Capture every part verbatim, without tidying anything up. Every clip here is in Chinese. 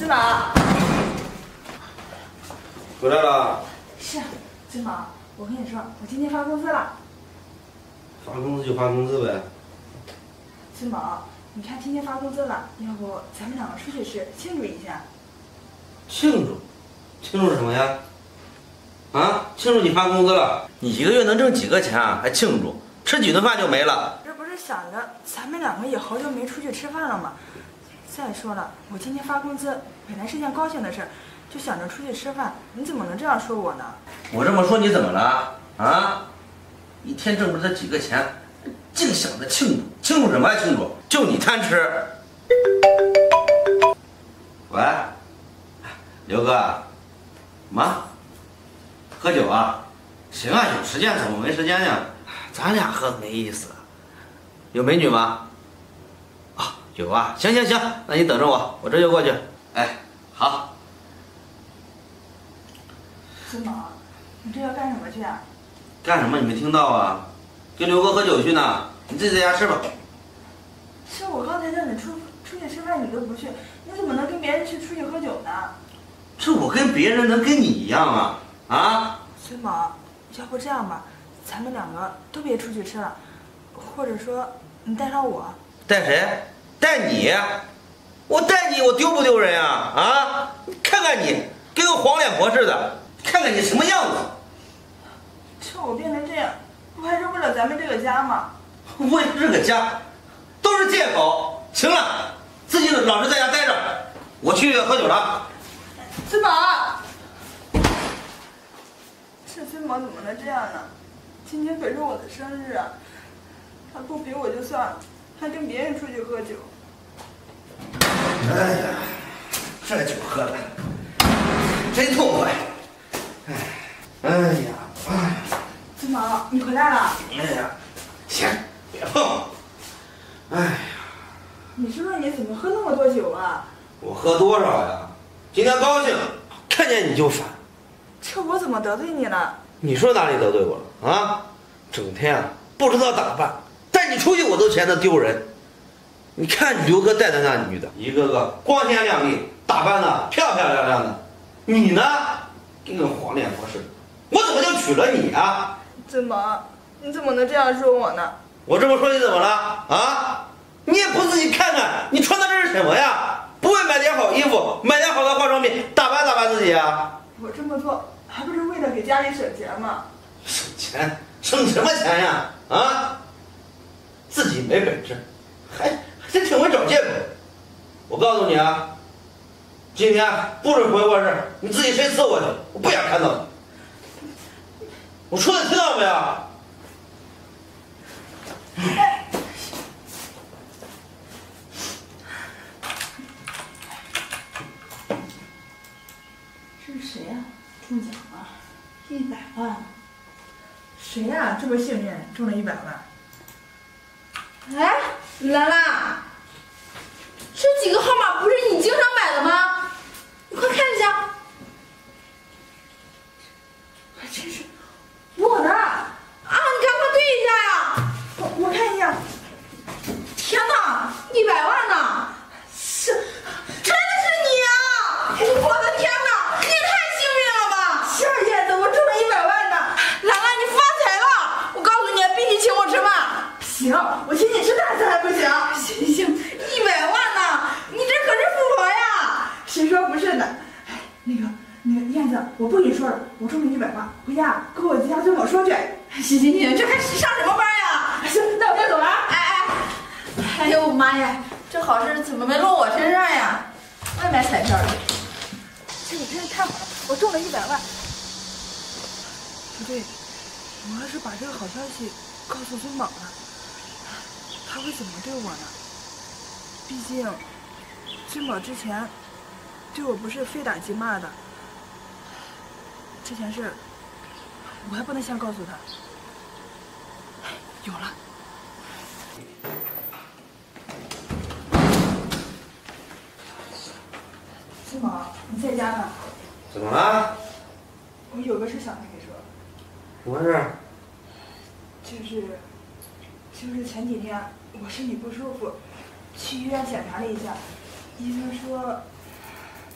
芝麻， 回来了。 是啊，芝麻，我跟你说，我今天发工资了。 发工资就发工资呗。 芝麻，你看今天发工资了，要不咱们两个出去吃，庆祝一下？ 庆祝？庆祝什么呀？啊，庆祝你发工资了？你一个月能挣几个钱啊？还庆祝？吃几顿饭就没了？ 这不是想着咱们两个也好久没出去吃饭了吗？再说了，我今天发工资本来是件高兴的事，就想着出去吃饭，你怎么能这样说我呢？ 我这么说你怎么了？啊？一天挣不这几个钱，净想着庆祝，庆祝什么呀？庆祝？就你贪吃。喂，刘哥，妈，喝酒啊？行啊，有时间怎么没时间呀？咱俩喝没意思。有美女吗？啊，有啊。行行行，那你等着我，我这就过去。哎，好。 芝麻，你这要干什么去啊？ 干什么？你没听到啊？跟刘哥喝酒去呢。你自己在家吃吧。 是我刚才让你出出去吃饭，你都不去，你怎么能跟别人去出去喝酒呢？ 这我跟别人能跟你一样啊？啊？ 孙毛，要不这样吧，咱们两个都别出去吃了，或者说你带上我。 带谁？带你？我带你，我丢不丢人呀？啊？看看你，跟个黄脸婆似的，看看你什么样子。 这我变成这样，不还是为了咱们这个家吗？ 为了这个家，都是借口。行了，自己老实在家待着，我去喝酒了。 孙毛，这孙毛怎么能这样呢？今天可是我的生日啊，他不陪我就算了，还跟别人出去喝酒。 哎呀，这酒喝的真痛快。哎，哎呀，哎。 孙毛，你回来了。 哎呀，行，别碰。哎呀， 你说说你怎么喝那么多酒啊？ 我喝多少呀？今天高兴，看见你就烦。 这我怎么得罪你了？ 你说哪里得罪我了啊？整天啊不知道打扮，带你出去我都嫌他丢人。你看刘哥带的那女的，一个个光鲜亮丽，打扮的漂漂亮亮的，你呢，跟个黄脸婆似的。我怎么就娶了你啊？ 怎么？你怎么能这样说我呢？ 我这么说你怎么了啊？你也不自己看看，你穿的这是什么呀？不会买点好衣服，买点好的化妆品，打扮打扮自己啊？ 我这么做还不是为了给家里省钱吗？ 省钱？省什么钱呀？啊？自己没本事，还还挺会找借口。我告诉你啊，今天不准回卧室，你自己谁伺候去，我不想看到你。我说的听到没有？ 这是谁呀、啊？中奖了，一百万！谁呀、啊？这么幸运中了一百万？ 哎，兰兰，这几个号码不是你经常买的吗？你快看一下。 还真是我的啊！你赶快对一下呀！ 我我看一下。 天哪，一百万呢！ 是， 真是你啊！我的天哪，你也太幸运了吧！ 小燕子，我中了一百万呢！ 兰兰，你发财了！我告诉你，必须请我吃饭。 行，我请你吃大餐还不行？ 行行，一百万呢！你这可是富婆呀！ 谁说不是呢？哎，那个那个燕子，我不跟你说了，我中了一百万，回家跟我家尊宝说去。 行行行，这还上什么班呀？ 行，那我先走了。 哎哎，哎呦我妈呀，这好事怎么没落我身上呀？我也买彩票了。 这个真是太好了，我中了一百万。不对，我要是把这个好消息告诉尊宝了，他会怎么对我呢？毕竟尊宝之前对我不是非打即骂的，这件事我还不能先告诉他。有了。尊宝，你在家呢？ 怎么了？ 我有个事想跟你说。 什么事？ 就是就是前几天我身体不舒服，去医院检查了一下，医生说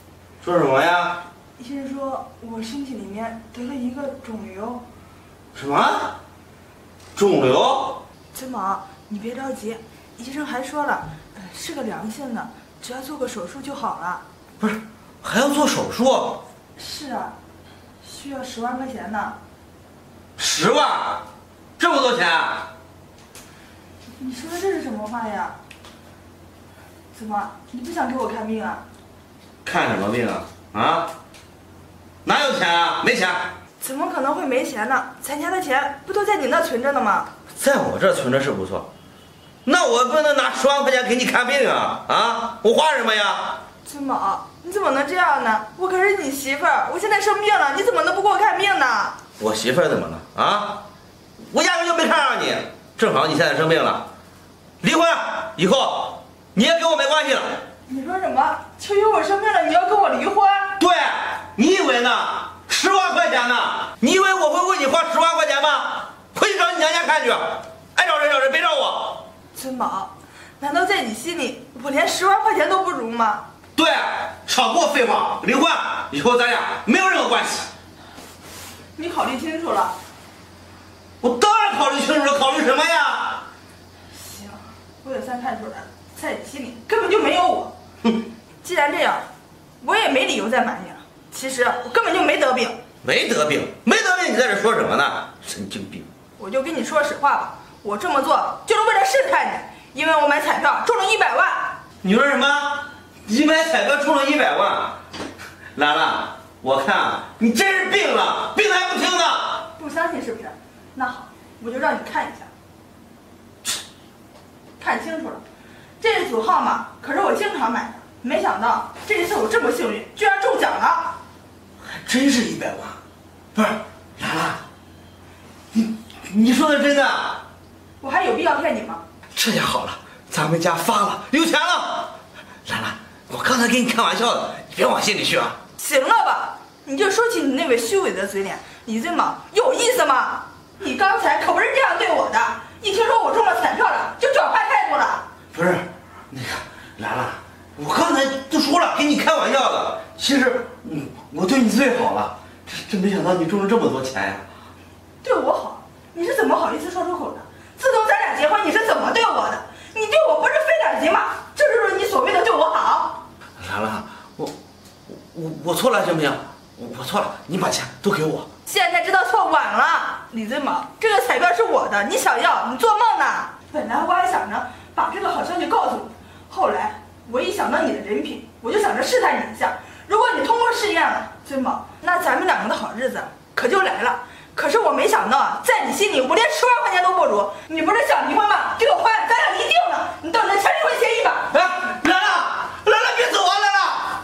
说什么呀？ 医生说我身体里面得了一个肿瘤。 什么？肿瘤？ 尊宝，你别着急，医生还说了，呃，是个良性的，只要做个手术就好了。 不是，还要做手术？ 是啊，需要十万块钱呢。 十万？这么多钱？ 你说的这是什么话呀？怎么，你不想给我看病啊？ 看什么病啊？啊？哪有钱啊？没钱。 怎么可能会没钱呢？咱家的钱不都在你那存着呢吗？ 在我这存着是不错，那我不能拿十万块钱给你看病啊！啊，我花什么呀？ 尊宝，你怎么能这样呢？我可是你媳妇儿，我现在生病了，你怎么能不给我看病呢？ 我媳妇儿怎么了？啊？我压根就没看上你，正好你现在生病了，离婚以后你也跟我没关系了。 你说什么？秋雨，我生病了，你要跟我离婚？ 对，你以为呢？十万块钱呢？你以为我会为你花十万块钱吗？回去找你娘家看去，爱找谁找谁，别找我。 尊宝，难道在你心里我连十万块钱都不如吗？ 对，少给我废话，离婚以后咱俩没有任何关系。 你考虑清楚了？ 我当然考虑清楚了，考虑什么呀？ 行，我也算看出来了，在你心里根本就没有我。 哼， 既然这样，我也没理由再瞒你了。其实我根本就没得病。 没得病，没得病，你在这说什么呢？神经病！ 我就跟你说实话吧，我这么做就是为了试探你，因为我买彩票中了一百万。 你说什么？你买彩票中了一百万？兰兰，我看啊，你真是病了，病还不轻呢。 不相信是不是？那好，我就让你看一下。看清楚了，这组号码可是我经常买的，没想到这一次我这么幸运，居然中奖了。 还真是一百万，不是，兰兰，你你说的真的？ 我还有必要骗你吗？ 这下好了，咱们家发了，有钱了。兰兰，我刚才跟你开玩笑的，你别往心里去啊。 行了吧，你就说起你那位虚伪的嘴脸，李尊宝有意思吗？你刚才可不是这样对我的，一听说我中了彩票了，就转换态度了。 不是，那个兰兰，我刚才都说了，跟你开玩笑的。其实，嗯，我对你最好了，这真没想到你中了这么多钱呀。 对我好，你是怎么好意思说出口的？自从咱俩结婚，你是怎么对我的？你对我不是非等级吗？这就是你所谓的对我好。 兰兰，我我我我错了，行不行？我我错了，你把钱都给我。 现在知道错晚了，李尊宝，这个彩票是我的，你想要，你做梦呢！本来我还想着把这个好消息告诉你，后来我一想到你的人品，我就想着试探你一下。如果你通过试验了，尊宝，那咱们两个的好日子可就来了。可是我没想到啊，在你心里我连十万块钱都不如。你不是想离婚吗？这个婚咱俩离定了，你等着签离婚协议吧。 哎，兰兰，兰兰别走啊，兰兰！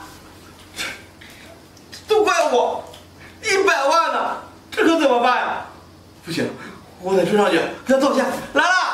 都怪我，一百万呢，这可怎么办呀？不行，我得追上去跟他道歉。兰兰。